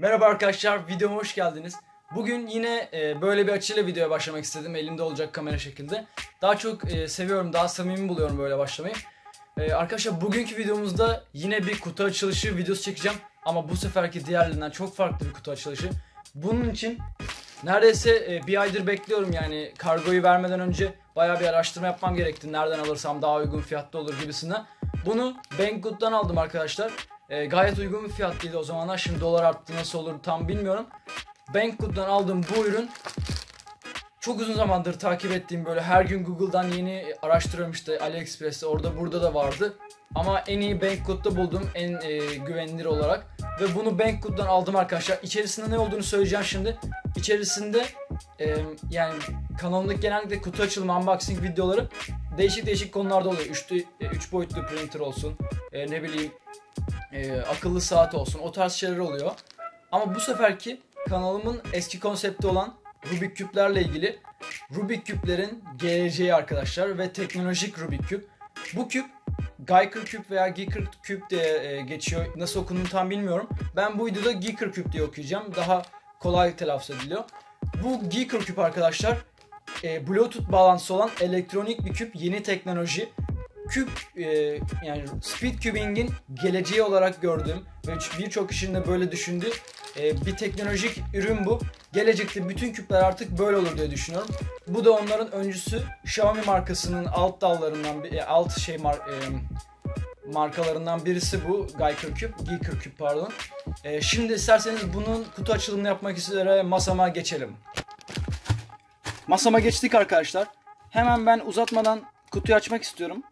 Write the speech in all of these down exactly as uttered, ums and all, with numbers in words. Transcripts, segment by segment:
Merhaba arkadaşlar, videoma hoş geldiniz. Bugün yine e, böyle bir açıyla videoya başlamak istedim, elimde olacak kamera şekilde. Daha çok e, seviyorum, daha samimi buluyorum böyle başlamayı. E, arkadaşlar bugünkü videomuzda yine bir kutu açılışı videosu çekeceğim. Ama bu seferki diğerlerinden çok farklı bir kutu açılışı. Bunun için neredeyse e, bir aydır bekliyorum, yani kargoyu vermeden önce bayağı bir araştırma yapmam gerekti. Nereden alırsam daha uygun fiyatlı olur gibisinden. Bunu Banggood'dan aldım arkadaşlar. E, gayet uygun bir fiyatlıydı o zamanlar. Şimdi dolar arttı, nasıl olur tam bilmiyorum. Banggood'dan aldığım bu ürün çok uzun zamandır takip ettiğim, böyle her gün Google'dan yeni araştırıyorum, işte AliExpress'te, orada burada da vardı. Ama en iyi Banggood'da buldum, en e, güvenilir olarak. Ve bunu Banggood'dan aldım arkadaşlar. İçerisinde ne olduğunu söyleyeceğim şimdi. İçerisinde e, yani kanalımdaki genellikle kutu açılımı, unboxing videoları değişik değişik konularda oluyor. üç boyutlu printer olsun, e, ne bileyim e, akıllı saat olsun, o tarz şeyler oluyor. Ama bu seferki kanalımın eski konsepti olan Rubik küplerle ilgili. Rubik küplerin geleceği arkadaşlar ve teknolojik Rubik küp. Bu küp Geiger küp veya Giker küp diye geçiyor. Nasıl okunduğunu tam bilmiyorum. Ben bu videoda Giker küp diye okuyacağım. Daha kolay telaffuz ediliyor. Bu Giker küp arkadaşlar e, Bluetooth bağlantısı olan elektronik bir küp, yeni teknoloji. Küp e, yani Speedcubing'in geleceği olarak gördüğüm ve birçok kişinin de böyle düşündüğü e, bir teknolojik ürün bu. Gelecekte bütün küpler artık böyle olur diye düşünüyorum. Bu da onların öncüsü, Xiaomi markasının alt dallarından bir alt şey mar, e, markalarından birisi bu Geiger küp, Giker küp pardon. E, şimdi isterseniz bunun kutu açılımını yapmak üzere masama geçelim. Masama geçtik arkadaşlar. Hemen ben uzatmadan kutuyu açmak istiyorum.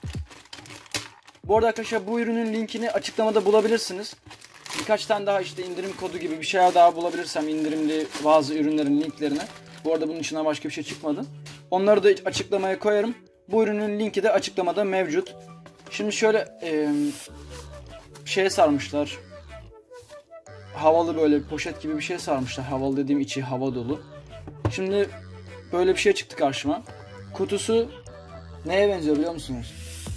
Bu arada arkadaşlar bu ürünün linkini açıklamada bulabilirsiniz. Birkaç tane daha işte indirim kodu gibi bir şeyler daha bulabilirsem indirimli bazı ürünlerin linklerini. Bu arada bunun içinden başka bir şey çıkmadı. Onları da açıklamaya koyarım. Bu ürünün linki de açıklamada mevcut. Şimdi şöyle e, şeye sarmışlar. Havalı böyle poşet gibi bir şey sarmışlar. Havalı dediğim içi hava dolu. Şimdi böyle bir şey çıktı karşıma. Kutusu neye benziyor biliyor musunuz?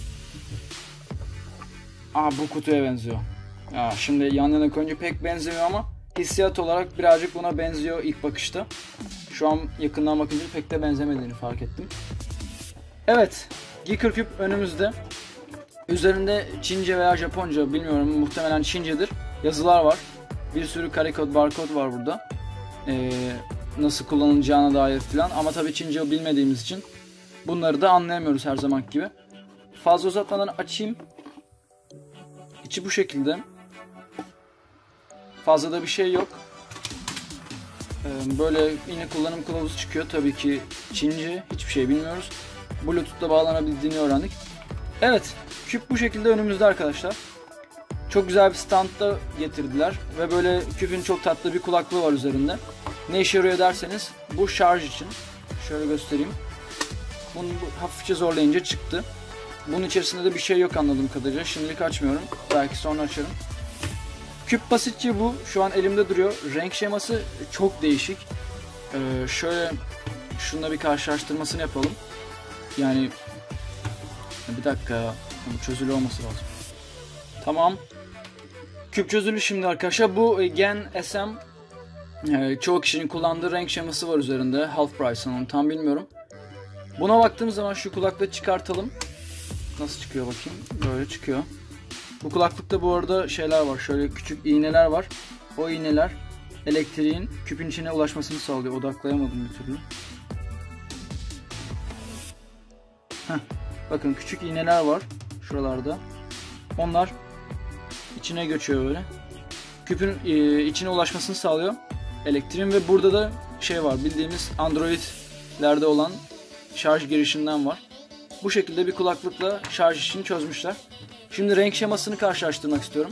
Aa, bu kutuya benziyor. Ya şimdi yan yana koyunca pek benzemiyor ama hissiyat olarak birazcık buna benziyor ilk bakışta. Şu an yakından bakınca pek de benzemediğini fark ettim. Evet, Giker küp önümüzde. Üzerinde Çince veya Japonca bilmiyorum, muhtemelen Çincedir. Yazılar var. Bir sürü karekod, barkod var burada. Ee, nasıl kullanılacağına dair falan. Ama tabii Çince bilmediğimiz için bunları da anlayamıyoruz her zaman gibi. Fazla uzatmadan açayım. İçi bu şekilde. Fazla da bir şey yok. Ee, böyle yine kullanım kılavuzu çıkıyor. Tabii ki Çince. Hiçbir şey bilmiyoruz. Bluetooth'la bağlanabildiğini öğrendik. Evet. Küp bu şekilde önümüzde arkadaşlar. Çok güzel bir standta getirdiler. Ve böyle küpün çok tatlı bir kulaklığı var üzerinde. Ne işe yarıyor derseniz bu şarj için. Şöyle göstereyim. Bunu hafifçe zorlayınca çıktı. Bunun içerisinde de bir şey yok anladığım kadarıyla. Şimdilik açmıyorum. Belki sonra açarım. Küp basitçe bu. Şu an elimde duruyor. Renk şeması çok değişik. Ee, şöyle şununla bir karşılaştırmasını yapalım. Yani bir dakika. Bu çözülü olması lazım. Tamam. Küp çözülü şimdi arkadaşlar. Bu Gen S M. Ee, çoğu kişinin kullandığı renk şeması var üzerinde. Half price, onu tam bilmiyorum. Buna baktığımız zaman şu kulaklığı çıkartalım. Nasıl çıkıyor bakayım? Böyle çıkıyor. Bu kulaklıkta bu arada şeyler var. Şöyle küçük iğneler var. O iğneler elektriğin küpün içine ulaşmasını sağlıyor. Odaklayamadım bir türlü. Heh. Bakın küçük iğneler var. Şuralarda. Onlar içine göçüyor böyle. Küpün e, içine ulaşmasını sağlıyor elektriğin ve burada da şey var. Bildiğimiz Android'lerde olan şarj girişinden var. Bu şekilde bir kulaklıkla şarj işini çözmüşler. Şimdi renk şemasını karşılaştırmak istiyorum.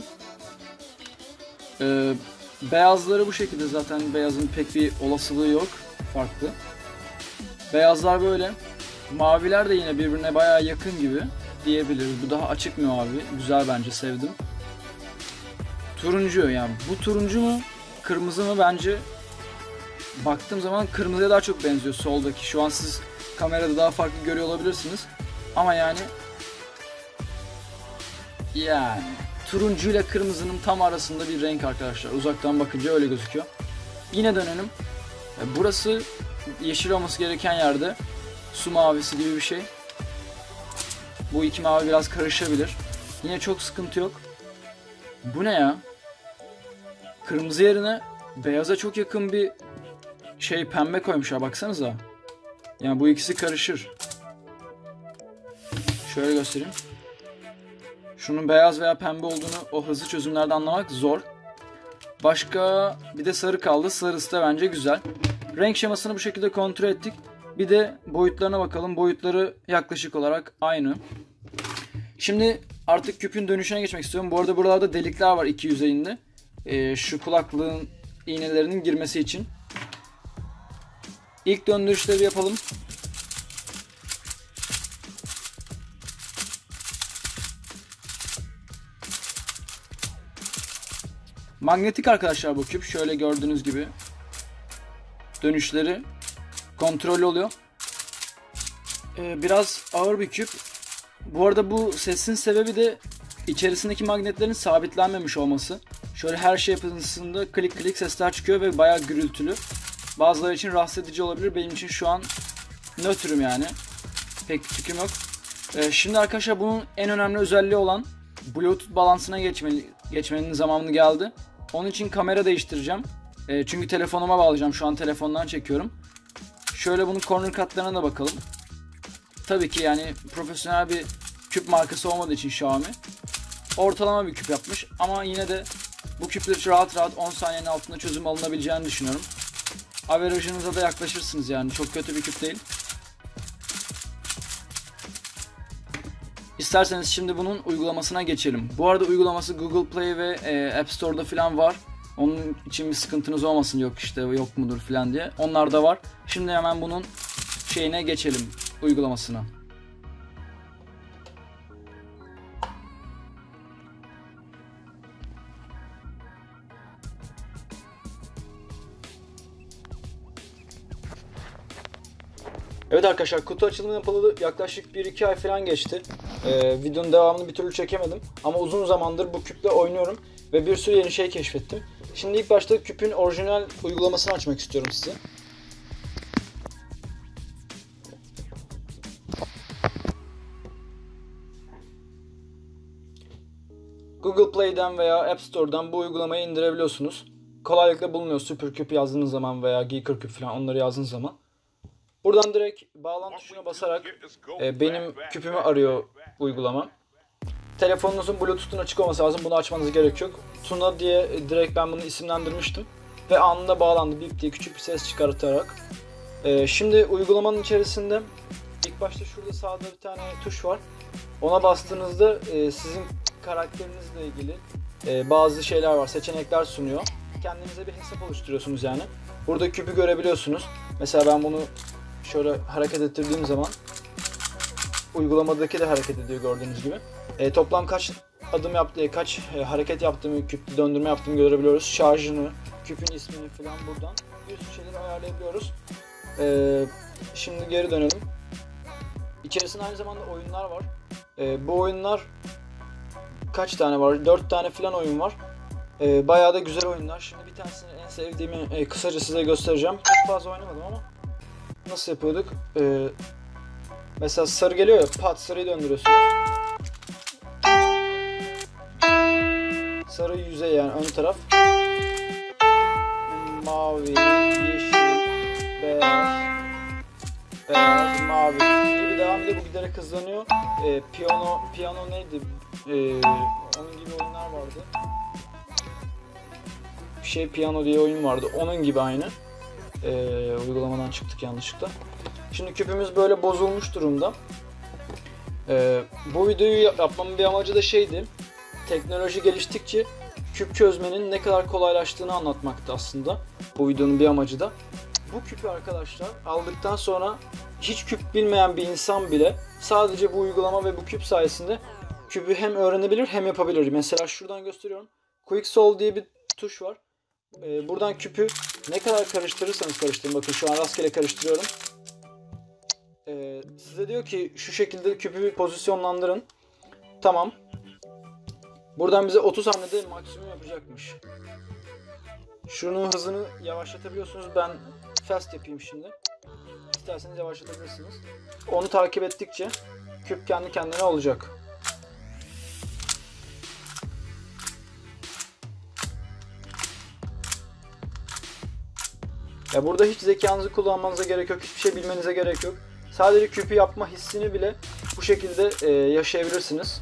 Ee, beyazları bu şekilde, zaten beyazın pek bir olasılığı yok. Farklı. Beyazlar böyle. Maviler de yine birbirine bayağı yakın gibi diyebiliriz. Bu daha açık bir mavi. Güzel bence, sevdim. Turuncu, yani bu turuncu mu kırmızı mı, bence baktığım zaman kırmızıya daha çok benziyor soldaki. Şu an siz kamerada daha farklı görüyor olabilirsiniz. Ama yani yani turuncuyla kırmızının tam arasında bir renk arkadaşlar. Uzaktan bakınca öyle gözüküyor. Yine dönelim. Burası yeşil olması gereken yerde. Su mavisi gibi bir şey. Bu iki mavi biraz karışabilir. Yine çok sıkıntı yok. Bu ne ya? Kırmızı yerine beyaza çok yakın bir şey pembe koymuşlar, baksanıza. Yani bu ikisi karışır. Şöyle göstereyim. Şunun beyaz veya pembe olduğunu o hızlı çözümlerde anlamak zor. Başka bir de sarı kaldı. Sarısı da bence güzel. Renk şemasını bu şekilde kontrol ettik. Bir de boyutlarına bakalım. Boyutları yaklaşık olarak aynı. Şimdi artık küpün dönüşüne geçmek istiyorum. Bu arada buralarda delikler var iki yüzeyinde. Ee, şu kulaklığın iğnelerinin girmesi için. İlk döndürüşleri yapalım. Magnetik arkadaşlar bu küp. Şöyle gördüğünüz gibi dönüşleri kontrollü oluyor. Ee, biraz ağır bir küp. Bu arada bu sesin sebebi de içerisindeki magnetlerin sabitlenmemiş olması. Şöyle her şey yapısında klik klik sesler çıkıyor ve bayağı gürültülü. Bazıları için rahatsız edici olabilir. Benim için şu an nötrüm yani. Pek fikrim yok. Ee, şimdi arkadaşlar bunun en önemli özelliği olan Bluetooth balansına geçmeli, geçmenin zamanı geldi. Onun için kamera değiştireceğim. E, çünkü telefonuma bağlayacağım. Şu an telefondan çekiyorum. Şöyle bunun corner katlarına da bakalım. Tabii ki yani profesyonel bir küp markası olmadığı için Xiaomi ortalama bir küp yapmış. Ama yine de bu küpler rahat rahat on saniyenin altında çözüm alınabileceğini düşünüyorum. Averajınıza da yaklaşırsınız yani. Çok kötü bir küp değil. İsterseniz şimdi bunun uygulamasına geçelim. Bu arada uygulaması Google Play ve e, App Store'da falan var. Onun için bir sıkıntınız olmasın, yok işte yok mudur falan diye. Onlar da var. Şimdi hemen bunun şeyine geçelim, uygulamasına. Evet arkadaşlar, kutu açılımı yapılalı yaklaşık bir iki ay falan geçti. Ee, videonun devamını bir türlü çekemedim. Ama uzun zamandır bu küple oynuyorum ve bir sürü yeni şey keşfettim. Şimdi ilk başta küpün orijinal uygulamasını açmak istiyorum size. Google Play'den veya App Store'dan bu uygulamayı indirebiliyorsunuz. Kolaylıkla bulunuyor Supercube yazdığınız zaman veya Geekercube falan, onları yazdığınız zaman. Buradan direkt bağlantı tuşuna basarak e, benim küpümü arıyor uygulama. Telefonunuzun Bluetooth'un açık olması lazım. Bunu açmanız gerek yok. Tuna diye direkt ben bunu isimlendirmiştim. Ve anında bağlandı. Bip diye küçük bir ses çıkartarak. E, şimdi uygulamanın içerisinde ilk başta şurada sağda bir tane tuş var. Ona bastığınızda e, sizin karakterinizle ilgili e, bazı şeyler var. Seçenekler sunuyor. Kendinize bir hesap oluşturuyorsunuz yani. Burada küpü görebiliyorsunuz. Mesela ben bunu şöyle hareket ettirdiğim zaman uygulamadaki de hareket ediyor gördüğünüz gibi. E, toplam kaç adım yaptığı, kaç e, hareket yaptığımı, küpü döndürme yaptığımı görebiliyoruz. Şarjını, küpün ismini falan buradan bir sürü şeyleri ayarlayabiliyoruz. E, şimdi geri dönelim. İçerisinde aynı zamanda oyunlar var. E, bu oyunlar kaç tane var? dört tane falan oyun var. E, bayağı da güzel oyunlar. Şimdi bir tanesini, en sevdiğimi e, kısaca size göstereceğim. Çok fazla oynamadım ama nasıl yapıyorduk? Ee, mesela sarı geliyor ya, pat sarıyı döndürüyorsunuz. Sarı yüzey yani ön taraf. Mavi, yeşil, beyaz, beyaz, mavi gibi devam ediyor. Bu giderek hızlanıyor. Ee, piyano, piyano neydi? Ee, onun gibi oyunlar vardı. Bir şey piyano diye oyun vardı. Onun gibi aynı. Ee, uygulamadan çıktık yanlışlıkla. Şimdi küpümüz böyle bozulmuş durumda. Ee, bu videoyu yapmamın bir amacı da şeydi. Teknoloji geliştikçe küp çözmenin ne kadar kolaylaştığını anlatmaktı aslında. Bu videonun bir amacı da. Bu küpü arkadaşlar aldıktan sonra hiç küp bilmeyen bir insan bile sadece bu uygulama ve bu küp sayesinde küpü hem öğrenebilir hem yapabilir. Mesela şuradan gösteriyorum. Quick Solve diye bir tuş var. Ee, buradan küpü ne kadar karıştırırsanız karıştırın. Bakın şu an rastgele karıştırıyorum. Ee, size diyor ki şu şekilde küpü pozisyonlandırın. Tamam. Buradan bize otuz hamlede maksimum yapacakmış. Şunun hızını yavaşlatabiliyorsunuz. Ben fast yapayım şimdi. İsterseniz yavaşlatabilirsiniz. Onu takip ettikçe küp kendi kendine olacak. Ya burada hiç zekanızı kullanmanıza gerek yok. Hiçbir şey bilmenize gerek yok. Sadece küpü yapma hissini bile bu şekilde e, yaşayabilirsiniz.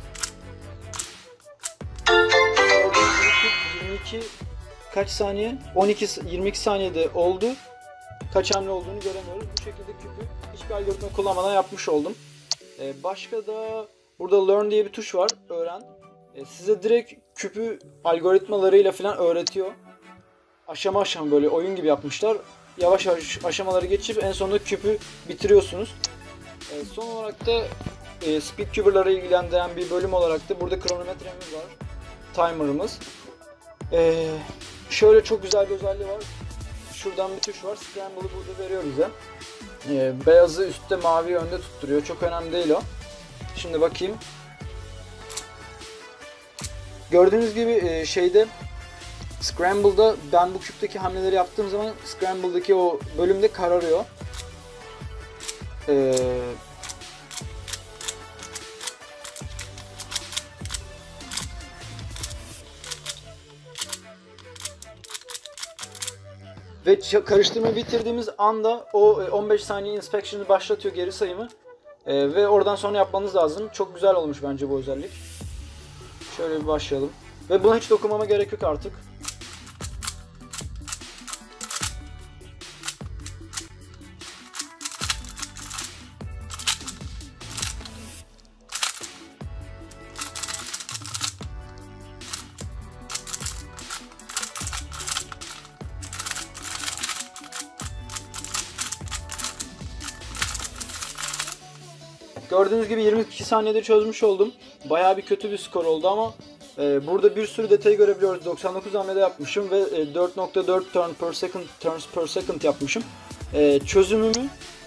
yirmi iki kaç saniye? on iki yirmi iki saniyede oldu. Kaç hamle olduğunu göremiyoruz. Bu şekilde küpü hiçbir algoritma kullanmadan yapmış oldum. Ee, başka da burada learn diye bir tuş var. Öğren. Ee, size direkt küpü algoritmalarıyla falan öğretiyor. Aşama aşama böyle oyun gibi yapmışlar. Yavaş yavaş aşamaları geçip en sonunda küpü bitiriyorsunuz. Ee, son olarak da e, speedcuber'ları ilgilendiren bir bölüm olarak da burada kronometremiz var. Timer'ımız. Ee, şöyle çok güzel bir özelliği var. Şuradan bir tuş var. Scramble'ı burada veriyor bize. Ee, beyazı üstte, mavi önde tutturuyor. Çok önemli değil o. Şimdi bakayım. Gördüğünüz gibi e, şeyde Scramble'da ben bu küpteki hamleleri yaptığım zaman Scramble'daki o bölümde kararıyor. Ee, Ve karıştırmayı bitirdiğimiz anda o on beş saniye inspection'ı başlatıyor, geri sayımı. Ee, ve oradan sonra yapmanız lazım. Çok güzel olmuş bence bu özellik. Şöyle bir başlayalım. Ve buna hiç dokunmama gerek yok artık. Gördüğünüz gibi yirmi iki saniyede çözmüş oldum. Bayağı bir kötü bir skor oldu ama e, burada bir sürü detayı görebiliyoruz. doksan dokuz hamlede yapmışım ve e, dört nokta dört turn per second turns per second yapmışım. E, çözümümü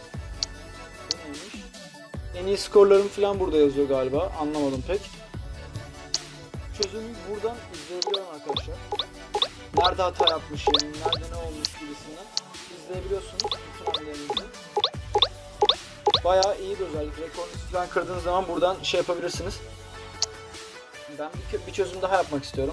en iyi skorlarım falan burada yazıyor galiba. Anlamadım pek. Çözümü buradan izleyebiliyorum arkadaşlar. Nerede hata yapmışım, nerede ne olmuş gibisinden izleyebiliyorsunuz bütün hamlelerinizi. Bayağı iyi bir özellik. Rekorunuzu falan kırdığınız zaman buradan şey yapabilirsiniz. Ben bir, bir çözüm daha yapmak istiyorum.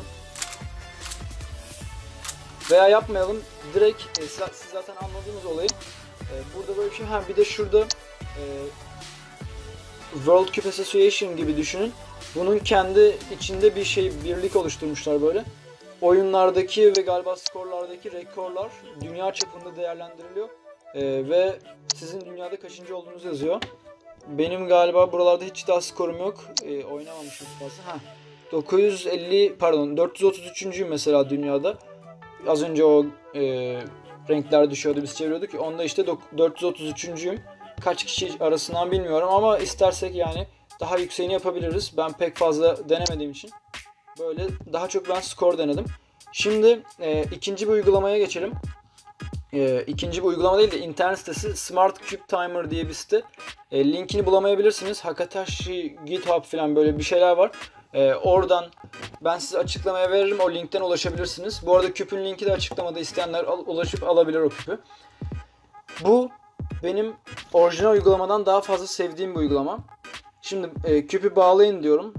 Veya yapmayalım. Direkt e, siz zaten anladığınız olayı. E, burada böyle bir şey. Ha bir de şurada e, World Cup Association gibi düşünün. Bunun kendi içinde bir şey, birlik oluşturmuşlar böyle. Oyunlardaki ve galiba skorlardaki rekorlar dünya çapında değerlendiriliyor. Ee, ve sizin dünyada kaçıncı olduğunuzu yazıyor. Benim galiba buralarda hiç daha skorum yok. Ee, oynamamışım fazla. Ha, dokuz yüz elli pardon dört yüz otuz üçüncüyüm mesela dünyada. Az önce o e, renkler düşüyordu, biz çeviriyorduk. Onda işte dört yüz otuz üçüncüyüm. Kaç kişi arasından bilmiyorum ama istersek yani daha yükseğini yapabiliriz. Ben pek fazla denemediğim için. Böyle daha çok ben skor denedim. Şimdi e, ikinci bir uygulamaya geçelim. E, ikinci bir uygulama değil de internet sitesi Smart Cube Timer diye bir site. E, linkini bulamayabilirsiniz. Hakatashi, GitHub falan böyle bir şeyler var. E, oradan ben size açıklamaya veririm. O linkten ulaşabilirsiniz. Bu arada küpün linki de açıklamada, isteyenler al, ulaşıp alabilir o küpü. Bu benim orijinal uygulamadan daha fazla sevdiğim bir uygulama. Şimdi e, küpü bağlayın diyorum.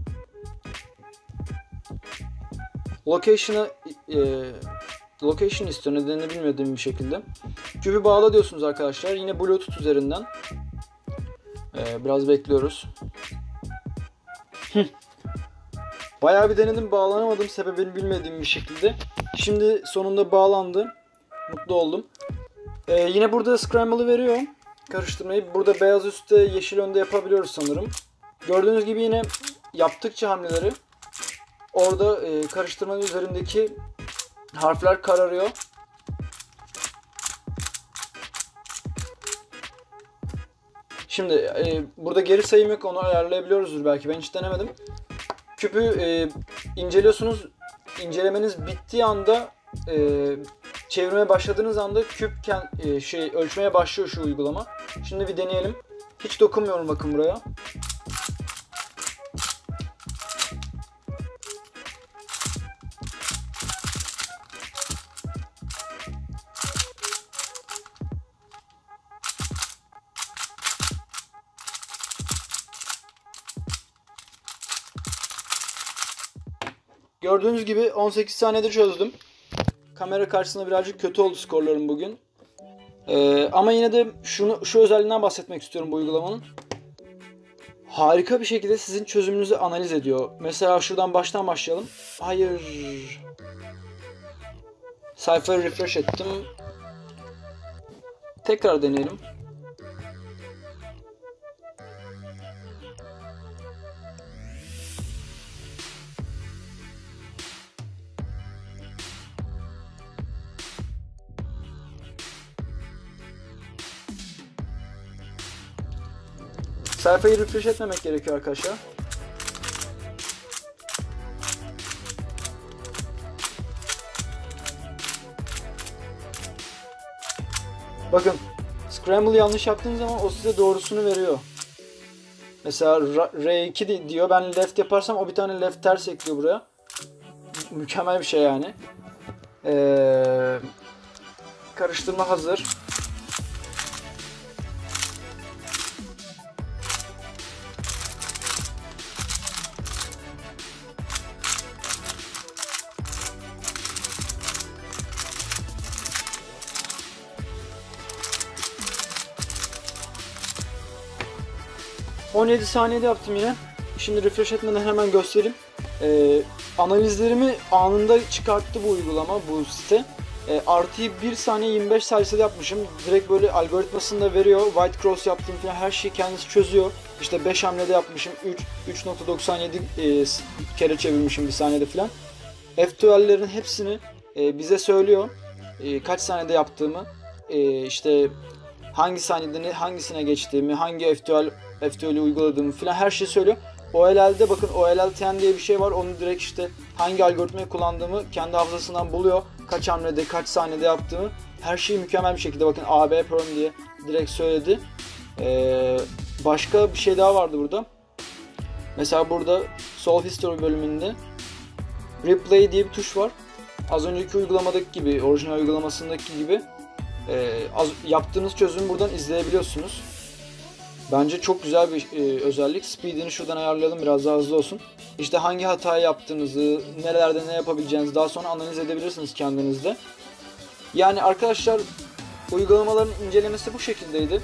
Location'ı e, location istiyor, nedenini bilmediğim bir şekilde. Küpü bağla diyorsunuz arkadaşlar. Yine Bluetooth üzerinden. E, biraz bekliyoruz. Bayağı bir denedim, bağlanamadım sebebini bilmediğim bir şekilde. Şimdi sonunda bağlandı. Mutlu oldum. E, yine burada Scramble'ı veriyor. Karıştırmayı. Burada beyaz üstte, yeşil önde yapabiliyoruz sanırım. Gördüğünüz gibi yine yaptıkça hamleleri orada e, karıştırmanın üzerindeki harfler kararıyor. Şimdi e, burada geri sayım yok, onu ayarlayabiliyoruzdur belki, ben hiç denemedim. Küpü e, inceliyorsunuz, incelemeniz bittiği anda e, çevirmeye başladığınız anda küp e, şey ölçmeye başlıyor şu uygulama. Şimdi bir deneyelim. Hiç dokunmuyorum bakın buraya. gördüğünüz gibi on sekiz saniyede çözdüm. Kamera karşısında birazcık kötü oldu skorlarım bugün. Ee, ama yine de şunu şu özelliğinden bahsetmek istiyorum bu uygulamanın. Harika bir şekilde sizin çözümünüzü analiz ediyor. Mesela şuradan baştan başlayalım. Hayır. Sayfayı refresh ettim. Tekrar deneyelim. Sayfayı refresh etmemek gerekiyor arkadaşlar. Bakın, scramble yanlış yaptığınız zaman o size doğrusunu veriyor. Mesela R iki diyor, ben left yaparsam o bir tane left ters ekliyor buraya. Mükemmel bir şey yani. Ee, karıştırma hazır. on yedi saniyede yaptım yine. Şimdi refresh etmeden hemen göstereyim. Ee, analizlerimi anında çıkarttı bu uygulama, bu site. Ee, artıyı bir saniye yirmi beş saniyede yapmışım. Direkt böyle algoritmasını da veriyor. White cross yaptığım falan her şeyi kendisi çözüyor. İşte beş hamlede yapmışım. üç nokta doksan yedi e, kere çevirmişim bir saniyede falan. F iki L'lerin hepsini e, bize söylüyor. E, kaç saniyede yaptığımı. E, işte hangi saniyede ne, hangisine geçtiğimi, hangi F iki L F iki L'i uyguladığımı falan her şeyi söylüyor. O L L'de bakın O L L ten diye bir şey var. Onu direkt işte hangi algoritmayı kullandığımı kendi hafızasından buluyor. Kaç hamlede, kaç saniyede yaptığımı. Her şeyi mükemmel bir şekilde bakın A B Prom diye direkt söyledi. Ee, başka bir şey daha vardı burada. Mesela burada Solve History bölümünde Replay diye bir tuş var. Az önceki uygulamadaki gibi, orijinal uygulamasındaki gibi e, az, yaptığınız çözümü buradan izleyebiliyorsunuz. Bence çok güzel bir e, özellik. Speed'ini şuradan ayarlayalım, biraz daha hızlı olsun. İşte hangi hatayı yaptığınızı, nerelerde ne yapabileceğinizi daha sonra analiz edebilirsiniz kendinizde. Yani arkadaşlar, uygulamaların incelemesi bu şekildeydi.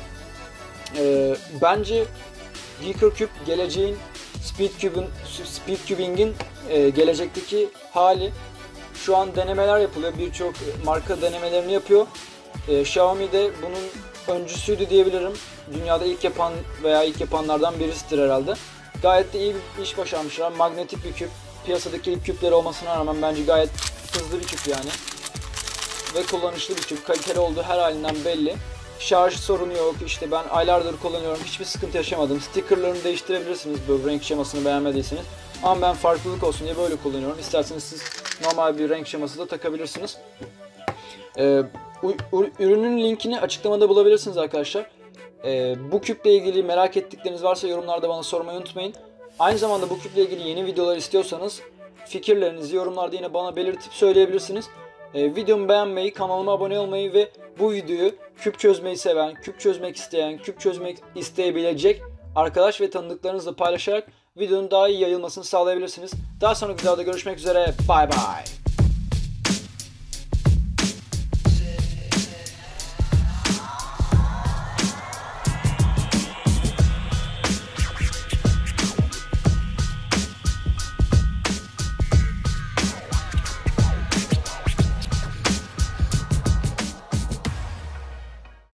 E, bence GeekerCube geleceğin SpeedCube'un, SpeedCubing'in e, gelecekteki hali. Şu an denemeler yapılıyor. Birçok marka denemelerini yapıyor. E, Xiaomi de bunun öncüsüydü diyebilirim. Dünyada ilk yapan veya ilk yapanlardan birisidir herhalde. Gayet de iyi bir iş başarmışlar. Magnetik bir küp. Piyasadaki ilk küpleri olmasına rağmen bence gayet hızlı bir küp yani. Ve kullanışlı bir küp. Kaliteli olduğu her halinden belli. Şarj sorunu yok. İşte ben aylardır kullanıyorum. Hiçbir sıkıntı yaşamadım. Stickerlarını değiştirebilirsiniz böyle renk şemasını beğenmediyseniz. Ama ben farklılık olsun diye böyle kullanıyorum. İsterseniz siz normal bir renk şeması da takabilirsiniz. Ee, ürünün linkini açıklamada bulabilirsiniz arkadaşlar. Ee, bu küple ilgili merak ettikleriniz varsa yorumlarda bana sormayı unutmayın. Aynı zamanda bu küple ilgili yeni videolar istiyorsanız fikirlerinizi yorumlarda yine bana belirtip söyleyebilirsiniz. Ee, videomu beğenmeyi, kanalıma abone olmayı ve bu videoyu küp çözmeyi seven, küp çözmek isteyen, küp çözmek isteyebilecek arkadaş ve tanıdıklarınızla paylaşarak videonun daha iyi yayılmasını sağlayabilirsiniz. Daha sonraki videoda görüşmek üzere. Bye bye.